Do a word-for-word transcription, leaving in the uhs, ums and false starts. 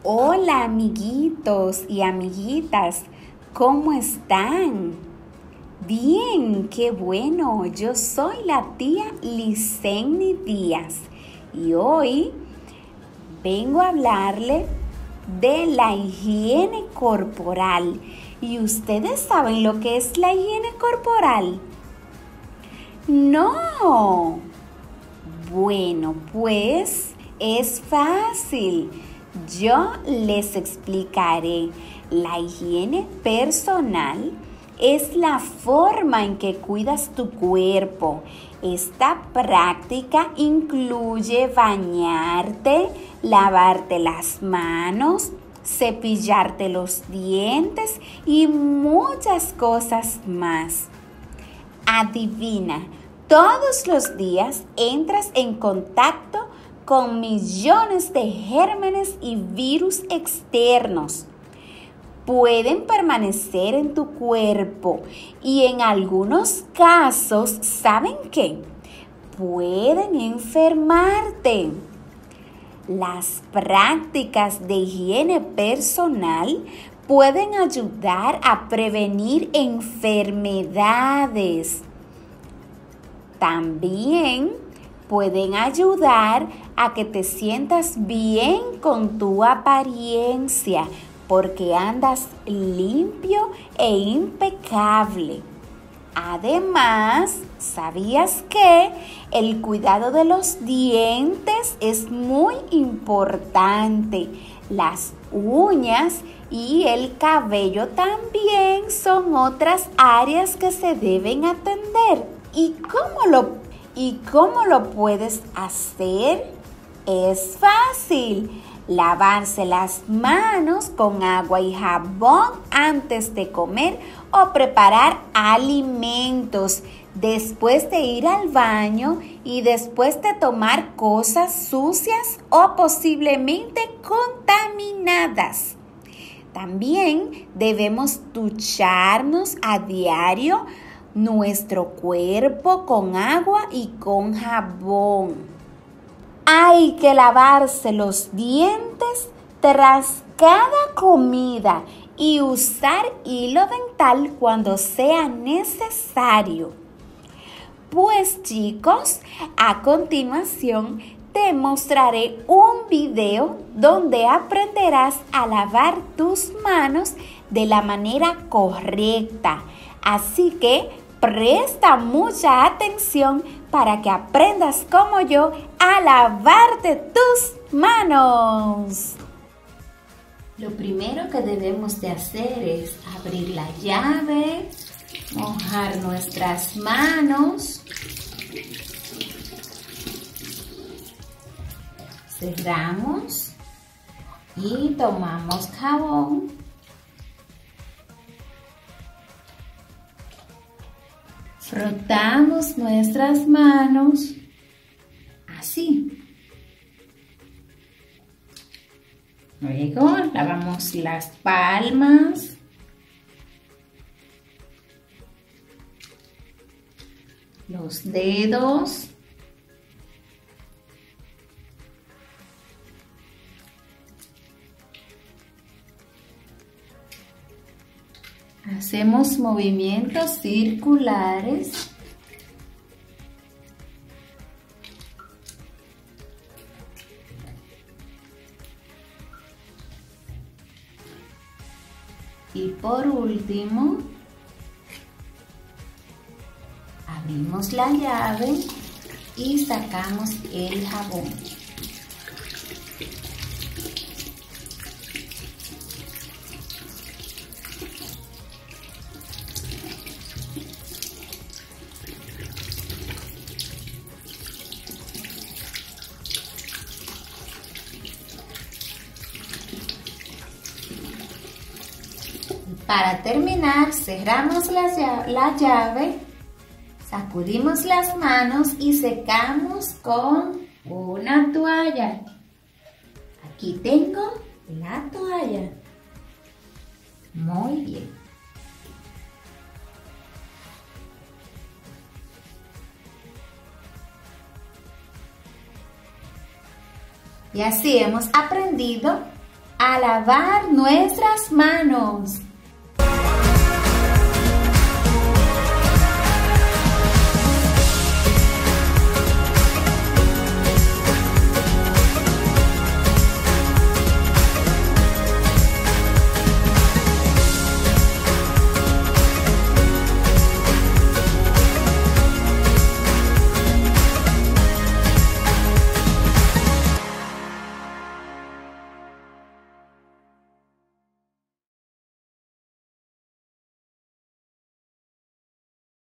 Hola amiguitos y amiguitas, ¿cómo están? Bien, qué bueno. Yo soy la tía Lisenny Díaz y hoy vengo a hablarle de la higiene corporal. ¿Y ustedes saben lo que es la higiene corporal? No. Bueno, pues es fácil. Yo les explicaré. La higiene personal es la forma en que cuidas tu cuerpo. Esta práctica incluye bañarte, lavarte las manos, cepillarte los dientes y muchas cosas más. Adivina, todos los días entras en contacto con millones de gérmenes y virus externos. Pueden permanecer en tu cuerpo y en algunos casos, ¿saben qué? Pueden enfermarte. Las prácticas de higiene personal pueden ayudar a prevenir enfermedades. También pueden ayudar a que te sientas bien con tu apariencia porque andas limpio e impecable. Además, ¿sabías que el cuidado de los dientes es muy importante? Las uñas y el cabello también son otras áreas que se deben atender. ¿Y cómo lo, y cómo lo puedes hacer? Es fácil. Lavarse las manos con agua y jabón antes de comer o preparar alimentos, después de ir al baño y después de tomar cosas sucias o posiblemente contaminadas. También debemos ducharnos a diario nuestro cuerpo con agua y con jabón. Hay que lavarse los dientes tras cada comida y usar hilo dental cuando sea necesario. Pues chicos, a continuación te mostraré un video donde aprenderás a lavar tus manos de la manera correcta. Así que presta mucha atención para que aprendas como yo a lavarte tus manos. Lo primero que debemos de hacer es abrir la llave, mojar nuestras manos, cerramos y tomamos jabón. Frotamos nuestras manos así. Luego lavamos las palmas. Los dedos. Hacemos movimientos circulares. Y por último, abrimos la llave y sacamos el jabón. Para terminar, cerramos la, la llave, sacudimos las manos y secamos con una toalla. Aquí tengo la toalla. Muy bien. Y así hemos aprendido a a lavar nuestras manos.